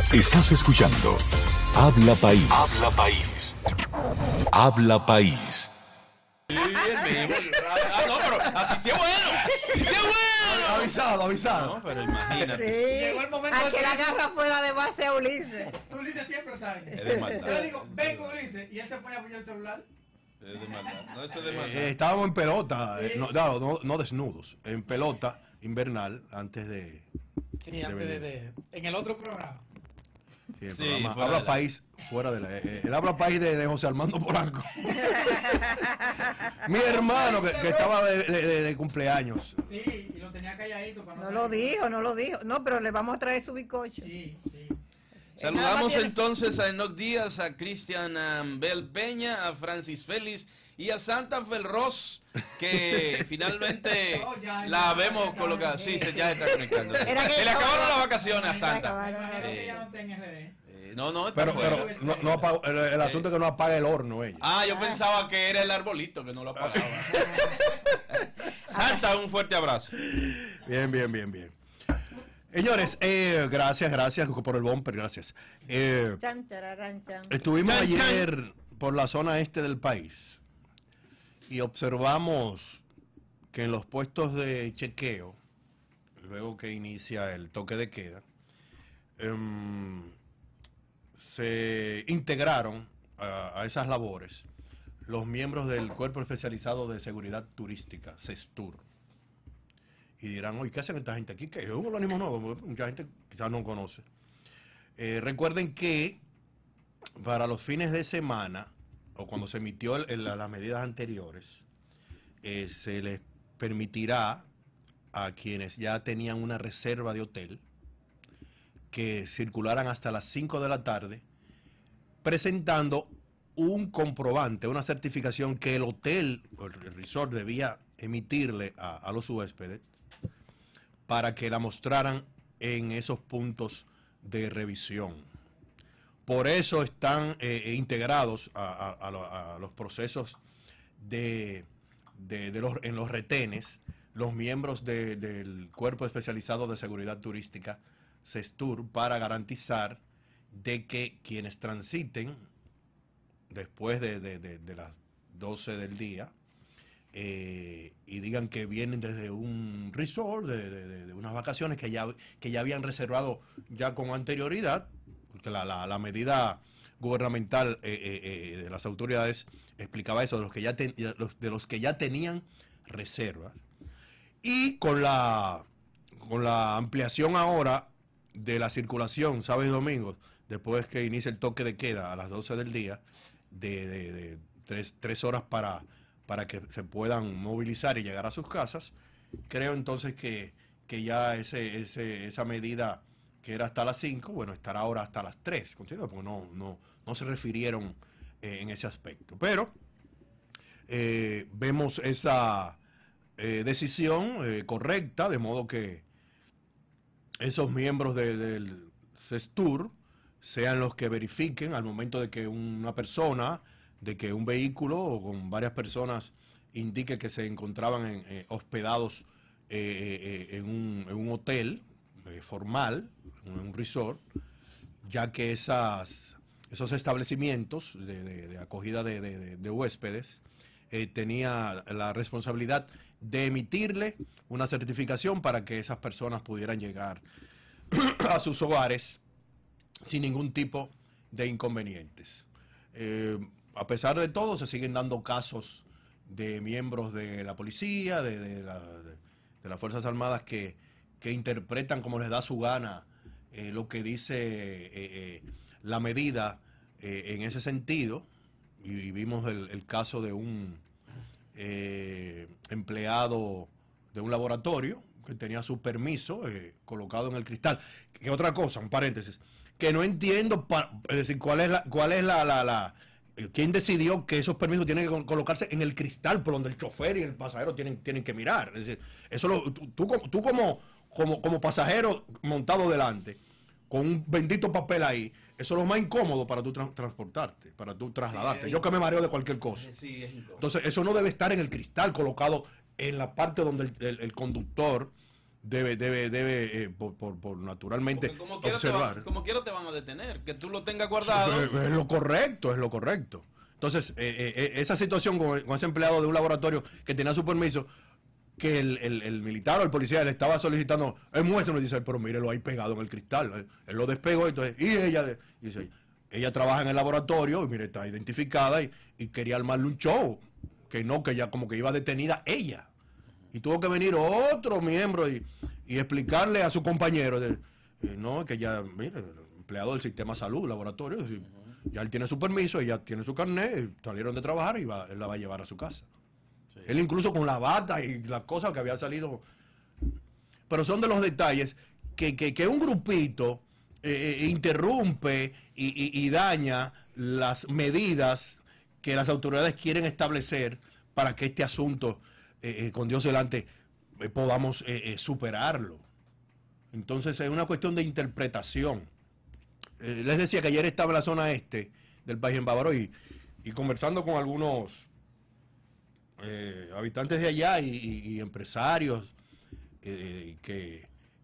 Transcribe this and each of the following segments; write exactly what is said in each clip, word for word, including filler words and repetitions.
Estás escuchando Habla País. Habla País. Habla País. Sí, el mismo. Ah, no, pero así sí es bueno. Así sí es bueno. Avisado, avisado. No, pero imagínate. Sí. Llegó el momento Al de que la que- agarra fuera de base a Ulises. Ulises siempre está ahí. Es de maldad. Yo le digo, ven con Ulises, y él se pone a apoyar el celular. Es de maldad. No, eso es de maldad. Eh, estábamos en pelota, eh, no, claro, no, no desnudos, en pelota invernal antes de... Sí, antes de, de- en el otro programa. Sí, el Sí, programa fuera Habla de la- País, fuera de la... eh, el Habla País de, de José Armando Polanco. Mi hermano que, que estaba de, de- de- de cumpleaños. Sí, y lo tenía calladito para no. No lo dijo, no lo dijo. No, pero le vamos a traer su bizcocho. Sí, sí. Saludamos tiene- entonces a Enoch Díaz, a Cristian um, Bel Peña, a Francis Félix y a Santa Felros, que finalmente Oh, ya, ya, la ya, vemos ya, colocada. ya. Sí, se ya está conectando. Era que- Se le acabaron las vacaciones a Se Santa. acabaron. Imagino que Eh, ya no está en R D. eh, no, no, está Pero, fuera. pero no, no apago- el, el asunto es que no apaga el horno ella. Ah, yo pensaba que era el arbolito que no lo apagaba. Santa, un fuerte abrazo. Bien, bien, bien, bien. Señores, eh, gracias, gracias por el bumper, gracias. Eh, Chan, chararán, chan. Estuvimos Chan, chan. ayer por la zona este del país y observamos que en los puestos de chequeo, luego que inicia el toque de queda, em, se integraron a, a esas labores los miembros del Cuerpo Especializado de Seguridad Turística, CESTUR. Y dirán, oye, ¿qué hacen esta gente aquí? Que es un organismo nuevo, mucha gente quizás no conoce. Eh, recuerden que para los fines de semana, o cuando se emitió el- el- las medidas anteriores, eh, se les permitirá a quienes ya tenían una reserva de hotel que circularan hasta las cinco de la tarde, presentando un comprobante, una certificación que el hotel o el resort debía emitirle a, a los huéspedes para que la mostraran en esos puntos de revisión. Por eso están eh, integrados a, a- a lo- a los procesos de, de- de los, en los retenes los miembros de- del Cuerpo Especializado de Seguridad Turística, CESTUR, para garantizar de que quienes transiten después de, de- de- de las doce del día eh, y digan que vienen desde un resort, de, de- de- de unas vacaciones que ya, que ya habían reservado ya con anterioridad, porque la, la- la medida gubernamental eh, eh, eh, de las autoridades explicaba eso, de los que ya, ten- los- de los que ya tenían reservas. Y con la, con la ampliación ahora de la circulación sábado y domingo, después que inicia el toque de queda a las doce del día, de, de- de tres, tres horas para, para que se puedan movilizar y llegar a sus casas, creo entonces que, que ya ese, ese, esa medida que era hasta las cinco, bueno, estará ahora hasta las tres, ¿considerado? Porque no, no, no se refirieron eh, en ese aspecto. Pero eh, vemos esa eh, decisión eh, correcta, de modo que esos miembros de- del CESTUR sean los que verifiquen al momento de que una persona, de que un vehículo o con varias personas indique que se encontraban en, eh, hospedados eh, eh, en, un, en un hotel eh, formal, en un resort, ya que esas, esos establecimientos de, de- de acogida de, de- de- de huéspedes eh, tenía la responsabilidad de emitirle una certificación para que esas personas pudieran llegar a sus hogares sin ningún tipo de inconvenientes. Eh, a pesar de todo, se siguen dando casos de miembros de la policía, de, de la- de- de las Fuerzas Armadas que, que interpretan como les da su gana eh, lo que dice eh, eh, la medida eh, en ese sentido. Y, y vimos el, el caso de un eh, empleado de un laboratorio que tenía su permiso eh, colocado en el cristal. Que otra cosa, un paréntesis, que no entiendo, pa- es decir, cuál es la, cuál es la, la, la eh, quién decidió que esos permisos tienen que col- colocarse en el cristal por donde el chofer y el pasajero tienen, tienen que mirar. Es decir, eso lo, tú, tú, como- tú como, como, como pasajero montado delante, con un bendito papel ahí, eso es lo más incómodo para tú tra- transportarte, para tú trasladarte. Sí, Yo que me mareo de cualquier cosa. Sí, es incómodo. Entonces, eso no debe estar en el cristal colocado en la parte donde el, el- el conductor debe, debe, debe eh, por, por, por naturalmente Porque como quiera, te observar. van, como quiera te van a detener, que tú lo tengas guardado. Es, es lo correcto, es lo correcto. Entonces, eh, eh, esa situación con, con ese empleado de un laboratorio que tenía su permiso, que el, el, el militar o el policía le estaba solicitando, él muestra y dice, pero mírelo ahí pegado en el cristal. Él, él lo despegó, entonces, y ella, de, y dice, ella trabaja en el laboratorio, y mire, está identificada, y, y quería armarle un show, que no, que ya como que iba detenida ella. Y tuvo que venir otro miembro y, y explicarle a su compañero, de, eh, no, que ya, mire, empleado del sistema salud, laboratorio, y, ya él tiene su permiso, ella tiene su carnet, salieron de trabajar y va, él la va a llevar a su casa. Sí. Él incluso con la bata y las cosas que había salido. Pero son de los detalles que, que, que un grupito eh, interrumpe y, y, y daña las medidas que las autoridades quieren establecer para que este asunto, eh, eh, con Dios delante, eh, podamos eh, eh, superarlo. Entonces es una cuestión de interpretación. Eh, les decía que ayer estaba en la zona este del país, en Bávaro, y, y conversando con algunos eh, habitantes de allá y, y, y empresarios eh, que,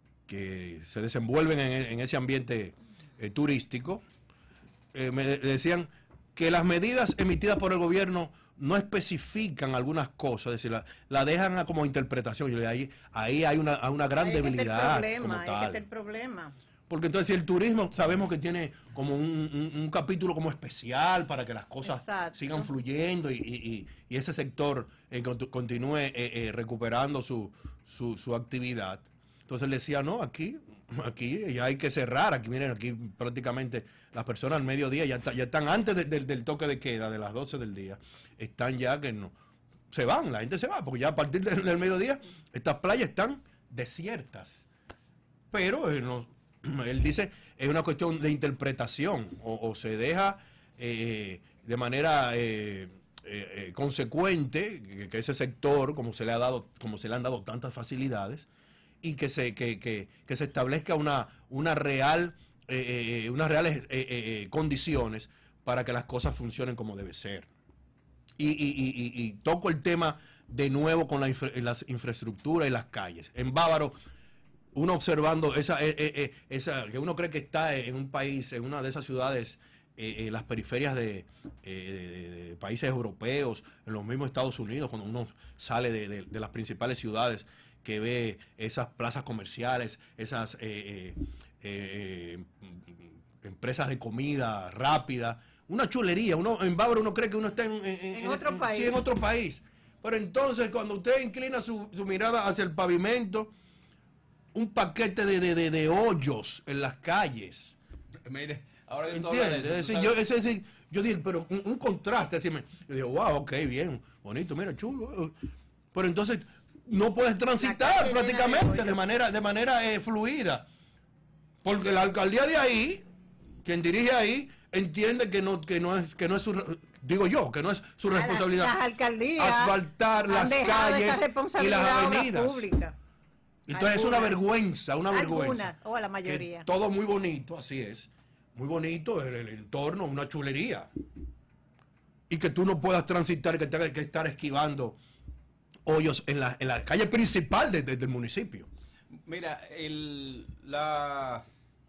que se desenvuelven en, en ese ambiente eh, turístico, eh, me decían que las medidas emitidas por el gobierno no especifican algunas cosas, es decir, la, la dejan a como interpretación. Yo le ahí, ahí hay una, una gran ahí debilidad. Es que está el problema, como tal. ahí es que está el problema. Porque entonces si el turismo sabemos que tiene como un, un, un capítulo como especial para que las cosas Exacto. sigan fluyendo y, y, y ese sector eh, continúe eh, eh, recuperando su, su, su actividad. Entonces le decía, no, aquí, aquí ya hay que cerrar, aquí miren, aquí prácticamente las personas al mediodía ya, está, ya están antes de, de, del toque de queda, de las doce del día, están ya que no, se van, la gente se va, porque ya a partir del, del mediodía estas playas están desiertas. Pero eh, no, él dice, es una cuestión de interpretación, o, o se deja eh, de manera eh, eh, eh, consecuente que, que ese sector, como se le ha dado, como se le han dado tantas facilidades, y que se, que, que, que se establezca una, una real, eh, eh, unas reales eh, eh, condiciones para que las cosas funcionen como debe ser. Y, y, y, y toco el tema de nuevo con la infra, las infraestructuras y las calles. En Bávaro, uno observando esa, eh, eh, esa, que uno cree que está en un país, en una de esas ciudades, eh, en las periferias de, eh, de, de países europeos, en los mismos Estados Unidos, cuando uno sale de, de, de las principales ciudades, que ve esas plazas comerciales, esas eh, eh, eh, empresas de comida rápida, una chulería. Uno en Bávaro uno cree que uno está en, en, en, en otro en, país. Sí, en otro país. Pero entonces cuando usted inclina su, su mirada hacia el pavimento, un paquete de, de, de, de hoyos en las calles. Mire, ahora que tú ¿Entiendes? hablas de eso, Es decir, ¿tú yo, sabes? es decir, yo dije, pero un, un contraste. Así me, yo digo, wow, ok, bien, bonito, mira, chulo. Pero entonces no puedes transitar prácticamente de, de manera, de manera eh, fluida. Porque la alcaldía de ahí, quien dirige ahí, entiende que no, que no es, que no es su, digo yo, que no es su responsabilidad. Las alcaldías asfaltar las calles y las avenidas. Pública. Entonces algunas, es una vergüenza, una vergüenza. Algunas, o la mayoría. Todo muy bonito, así es. Muy bonito el, el entorno, una chulería. Y que tú no puedas transitar, que tengas que estar esquivando hoyos en la, en la calle principal de, de, del municipio. Mira, el, la...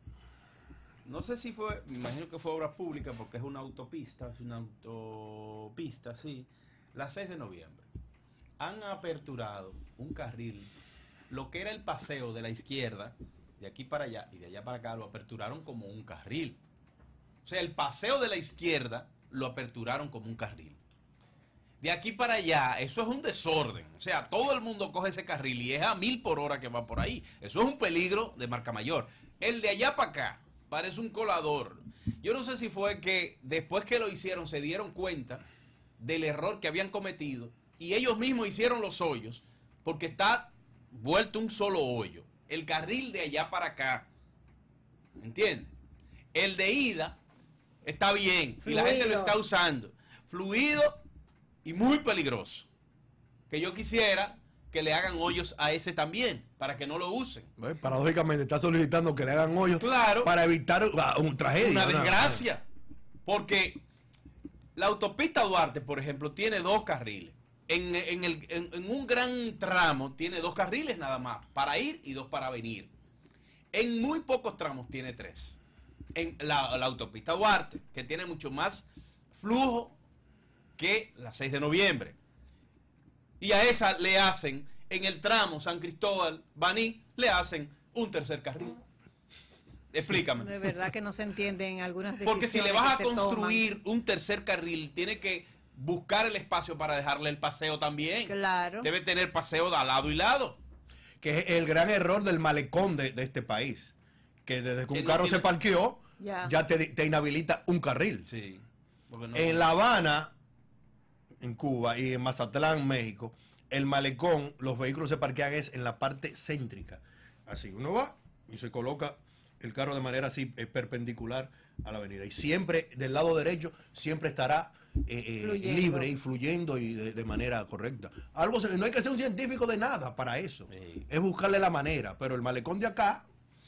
No sé si fue, me imagino que fue obra pública porque es una autopista, es una autopista, sí. La seis de noviembre. Han aperturado un carril, lo que era el paseo de la izquierda, de aquí para allá y de allá para acá, lo aperturaron como un carril. O sea, el paseo de la izquierda lo aperturaron como un carril. De aquí para allá, eso es un desorden. O sea, todo el mundo coge ese carril y es a mil por hora que va por ahí. Eso es un peligro de marca mayor. El de allá para acá parece un colador. Yo no sé si fue que después que lo hicieron se dieron cuenta del error que habían cometido y ellos mismos hicieron los hoyos porque está vuelto un solo hoyo. El carril de allá para acá, ¿entiendes? El de ida está bien Fluido. Y la gente lo está usando. Fluido y muy peligroso. Que yo quisiera que le hagan hoyos a ese también, para que no lo usen. ¿Ves? Paradójicamente está solicitando que le hagan hoyos, claro, para evitar una tragedia. Una desgracia. Porque la autopista Duarte, por ejemplo, tiene dos carriles. en, en, el, en, en un gran tramo tiene dos carriles nada más, para ir y dos para venir. En muy pocos tramos tiene tres. En la, la autopista Duarte, que tiene mucho más flujo que la seis de noviembre. Y a esa le hacen, en el tramo San Cristóbal, Baní, le hacen un tercer carril. Explícame. De verdad que no se entienden algunas decisiones. Porque si le vas a que se construir un tercer carril, tiene que buscar el espacio para dejarle el paseo también. Claro. Debe tener paseo de lado y lado. Que es el gran error del malecón de, de este país. Que desde que Que un no carro tiene- se parqueó, Ya. ya te, te inhabilita un carril. Sí. Porque no- En La Habana, en Cuba, y en Mazatlán, México, el malecón, los vehículos se parquean es en la parte céntrica. Así, uno va y se coloca el carro de manera así eh, perpendicular a la avenida. Y siempre, del lado derecho, siempre estará eh, eh, Fluyendo. libre y fluyendo y de, de manera correcta. Algo se- no hay que ser un científico de nada para eso. Sí. Es buscarle la manera. Pero el malecón de acá,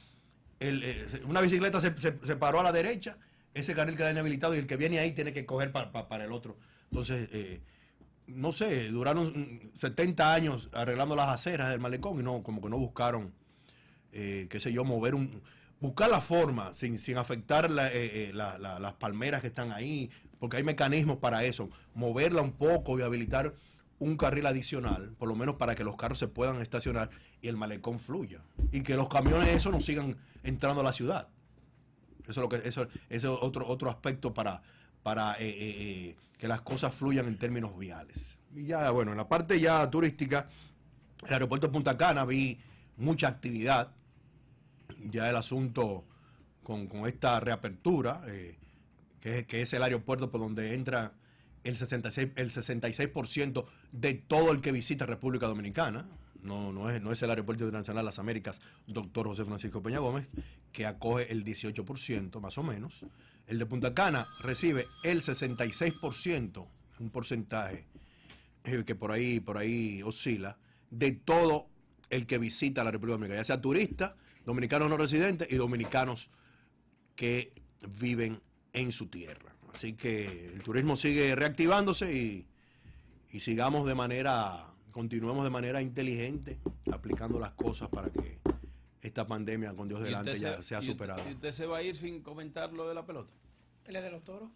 el, eh, se- una bicicleta se, se- se paró a la derecha, ese carril queda inhabilitado y el que viene ahí tiene que coger pa- pa- para el otro. Entonces, eh, no sé, duraron mm, setenta años arreglando las aceras del malecón y no, como que no buscaron, eh, qué sé yo, mover un... Buscar la forma sin, sin afectar la, eh, eh, la- la- las palmeras que están ahí, porque hay mecanismos para eso. Moverla un poco y habilitar un carril adicional, por lo menos para que los carros se puedan estacionar y el malecón fluya. Y que los camiones eso no sigan entrando a la ciudad. Eso es lo que eso, eso es otro otro aspecto para para eh, eh, eh, que las cosas fluyan en términos viales. Y ya bueno, en la parte ya turística, el aeropuerto de Punta Cana vi mucha actividad. Ya el asunto con, con esta reapertura, eh, que, es- que es el aeropuerto por donde entra el sesenta y seis, el sesenta y seis por ciento de todo el que visita República Dominicana. No, no, es, no es el Aeropuerto Internacional de las Américas, doctor José Francisco Peña Gómez, que acoge el dieciocho por ciento más o menos. El de Punta Cana recibe el sesenta y seis por ciento, un porcentaje eh, que por ahí, por ahí oscila, de todo el que visita la República Dominicana, ya sea turista, dominicanos no residentes y dominicanos que viven en su tierra. Así que el turismo sigue reactivándose y, y sigamos de manera, continuemos de manera inteligente aplicando las cosas para que esta pandemia con Dios ¿Y delante usted ya se- sea y usted- superada. ¿Y usted se va a ir sin comentar lo de la pelota? Él es de los toros.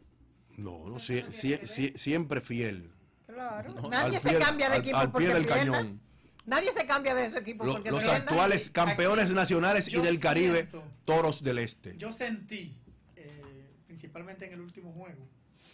No, no sie- sie- sie- siempre fiel. Claro. No, Nadie al se pie- cambia de al- equipo al porque pie del pierda. cañón. Nadie se cambia de su equipo Lo- porque los pierda. actuales campeones Aquí, nacionales y yo del Caribe, siento- Toros del Este. Yo sentí, eh, principalmente en el último juego,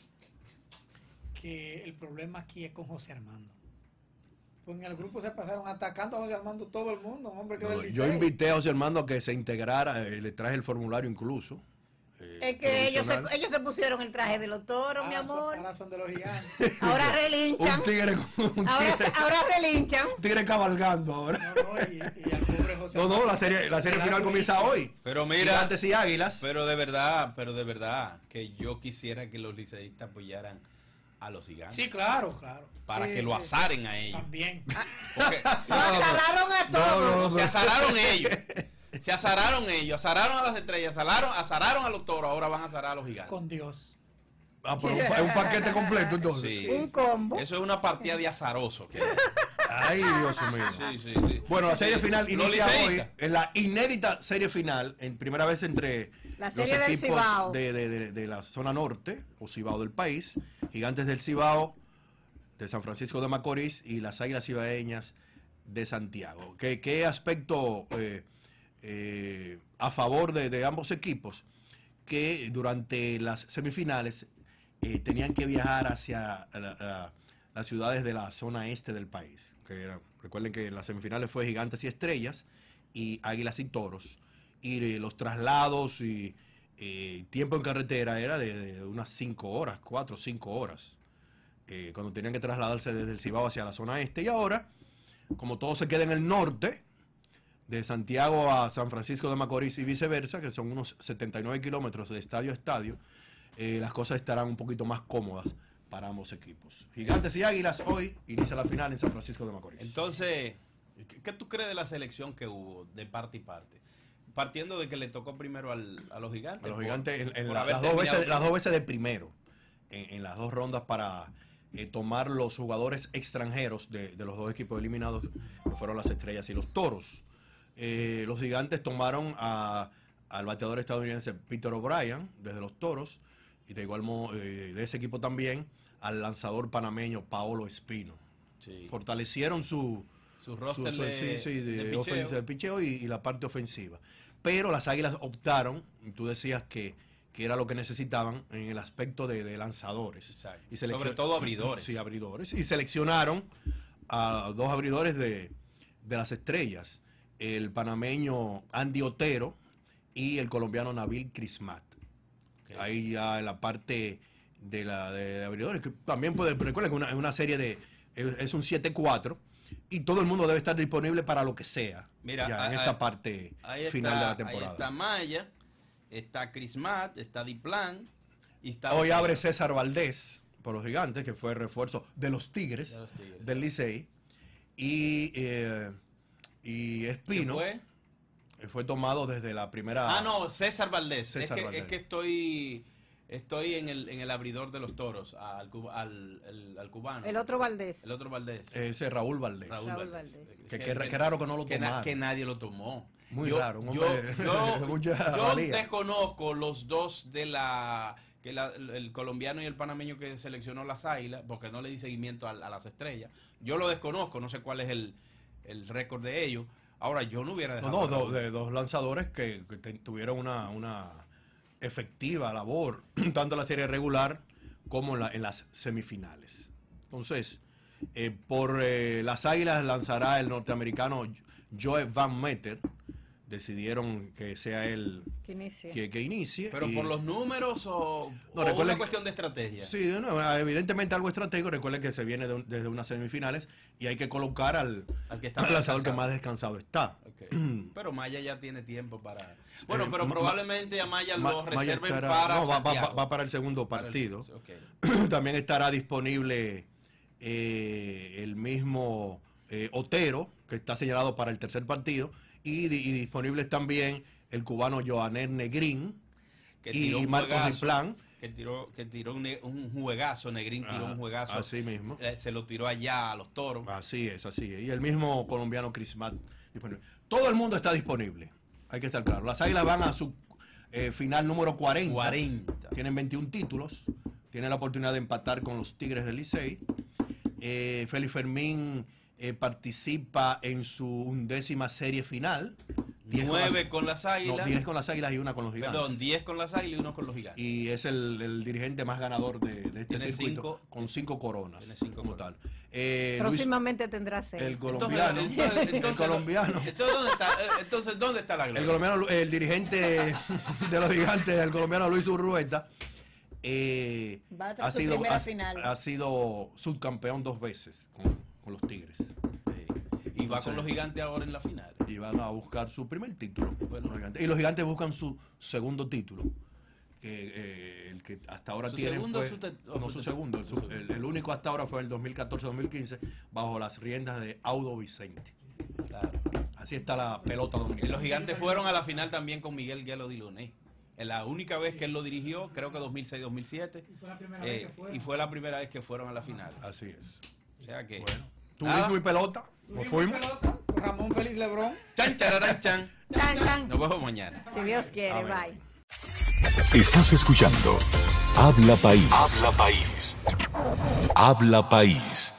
que el problema aquí es con José Armando. Pues en el grupo se pasaron atacando a José Armando todo el mundo, un hombre que No, del yo Licey. invité a José Armando a que se integrara, eh, le traje el formulario incluso. eh, Es que ellos se, provisional. ellos se pusieron el traje de los toros, mi Ahora son- amor. Ahora son de los gigantes. Ahora relinchan. Un tigre, con- un Ahora, tigre, se- ahora relinchan. un tigre cabalgando ahora. No, no, y, y al pobre José No, no, Armando la serie, la serie le da final comienza durísimo. hoy. Pero mira, Gigantes y Águilas. pero de verdad, pero de verdad, que yo quisiera que los liceístas apoyaran a los gigantes. Sí, claro, claro. Para Sí, que lo sí. azaren a ellos. También. Porque- Lo azararon a todos. se azararon ellos. Se azararon ellos, azararon a las estrellas, azararon, azaраron a los toros, ahora van a azarar a los gigantes. Con Dios. Ah, pero un, pa- un paquete completo entonces. Sí. Un combo. Eso es una partida de azaroso. que- Ay, Dios mío. Sí, sí, sí. Bueno, la serie Sí. final Los inicia hoy, liceístas. en la inédita serie final, en primera vez entre La los serie del equipos Cibao. de, de- de- de la zona norte o Cibao del país, Gigantes del Cibao, de San Francisco de Macorís y las Águilas Cibaeñas de Santiago. ¿Qué, qué aspecto eh, eh, a favor de, de ambos equipos? Que durante las semifinales eh, tenían que viajar hacia la- la- las ciudades de la zona este del país. Que era- recuerden que en las semifinales fue Gigantes y Estrellas y Águilas y Toros. Y eh, los traslados y eh, tiempo en carretera era de, de unas cinco horas, cuatro o cinco horas. Eh, cuando tenían que trasladarse desde el Cibao hacia la zona este. Y ahora, como todo se queda en el norte, de Santiago a San Francisco de Macorís y viceversa, que son unos setenta y nueve kilómetros de estadio a estadio, eh, las cosas estarán un poquito más cómodas para ambos equipos. Gigantes y Águilas hoy inicia la final en San Francisco de Macorís. Entonces, ¿qué, qué tú crees de la selección que hubo de parte y parte? Partiendo de que le tocó primero al- a los gigantes. a los por- Gigantes en, en por la- haber las, dos terminado veces, las dos veces de primero, en, en las dos rondas para eh, tomar los jugadores extranjeros de, de los dos equipos eliminados, que fueron las Estrellas y los Toros. Eh, los Gigantes tomaron a, al bateador estadounidense Peter O'Brien desde los Toros, y de igual modo, eh, de ese equipo también, al lanzador panameño Paolo Espino. Sí. Fortalecieron su, Su roster su- de, sí, sí, de, de picheo. ofensiva, de picheo y, y la parte ofensiva. Pero las Águilas optaron, tú decías que, que era lo que necesitaban en el aspecto de, de lanzadores. Exacto. Y seleccion- Sobre todo abridores. Sí, abridores. Y seleccionaron a dos abridores de, de las Estrellas, el panameño Andy Otero y el colombiano Nabil Crismat. Ok. Ahí ya en la parte de la de, de abridores, que también puede, recuerden que una, es una serie de, es, es un siete cuatro, y todo el mundo debe estar disponible para lo que sea. Mira, ya, en ahí- esta parte Ahí final está, de la ahí temporada. está Maya, está Crismat, está Diplan y está... Hoy Otero. abre César Valdés por los Gigantes, que fue refuerzo de los Tigres, De los Tigres. del Licey, y, eh, y ¿Qué Espino fue? eh, fue tomado desde la primera... Ah, no, César Valdés. César es, que, Valdés. es que estoy estoy en el, en el abridor de los Toros, al, cuba- al, el- al cubano. El otro Valdés. El otro Valdés. Ese Raúl Valdés. Raúl, Raúl Valdés. Valdés. Es Que- que- que raro que no lo na- tomaron. que nadie lo tomó. Muy yo, raro, un yo, hombre yo, de mucha yo valía. desconozco los dos de la... que la- el colombiano y el panameño que seleccionó las Águilas, porque no le di seguimiento a, a las Estrellas. Yo lo desconozco, no sé cuál es el, el récord de ellos. Ahora, yo no hubiera No, dejado... no, a do- Raúl. de dos lanzadores que, que te- tuvieron una, una efectiva labor, tanto en la serie regular como en, la- en las semifinales. Entonces, eh, por eh, las Águilas lanzará el norteamericano Joe Van Meter. Decidieron que sea él Que inicie. que, que inicie. ¿Pero y- por los números o, No, o recuerden una que- cuestión de estrategia? Sí, no, evidentemente algo estratégico. Recuerden que se viene de un- desde unas semifinales y hay que colocar al, Al que está al más lanzador que descansado. más descansado está. Ok. Pero Maya ya tiene tiempo para... Bueno, Eh, pero Ma- probablemente a Maya Ma- lo Maya reserven estará- para no, va, va- Santiago. va para el segundo Para el- partido. ok. También estará disponible eh, el mismo eh, Otero, que está señalado para el tercer partido, y, di- y disponibles también el cubano Joaner Negrín Que y, tiró un Marcos juegazo, Diplan. Que tiró, que tiró un, ne- un juegazo, Negrín tiró Ah, un juegazo. así mismo. Eh, se lo tiró allá a los Toros. Así es, así es. Y el mismo colombiano Crismat disponible. Todo el mundo está disponible, hay que estar claro. Las Águilas van a su eh, final número cuarenta. cuarenta. Tienen veintiún títulos. Tienen la oportunidad de empatar con los Tigres del Licey. Eh, Félix Fermín eh, participa en su undécima serie final. Diez con Nueve las- con las no, Águilas. diez con las Águilas y una con los Gigantes. Perdón, diez con las Águilas y uno con los Gigantes. Y es el, el dirigente más ganador de, de este Tiene circuito, cinco- con cinco coronas. tiene cinco como coronas. tal. Eh, Luis- Próximamente tendrá seis. el Entonces, colombiano. entonces- el entonces- colombiano. Entonces, ¿dónde está, eh, entonces, ¿dónde está la gloria? El colombiano, el dirigente de los Gigantes, el colombiano Luis Urrueta, eh, Va a traer ha, su sido, primera ha, final. ha sido subcampeón dos veces con, con los Tigres. Sí. Y va Entonces- con los Gigantes ahora en la final. Y van a buscar su primer título. Bueno. Los Gigantes. Y los Gigantes buscan su segundo título. Que, eh, el que hasta ahora ¿Su tienen segundo fue, o su te- o no, su su te- segundo. su su- segundo? el, el único hasta ahora fue el dos mil catorce dos mil quince bajo las riendas de Audo Vicente. Claro. Así está la pelota Y dominicana. los Gigantes fueron a la final también con Miguel Guelo Diloné. En la única vez que él lo dirigió, creo que dos mil seis dos mil siete. Y fue la primera eh, vez que fueron. y fue la primera vez que fueron a la final. Así es. O sea que. Bueno, Nada. tuvimos mi pelota, nos fuimos. Pelota, Ramón Félix Lebrón. Chan, chararán, chan. Chan, chan. Nos vemos mañana. Si Dios quiere, Amén. bye. Estás escuchando Habla País. Habla País. Habla País.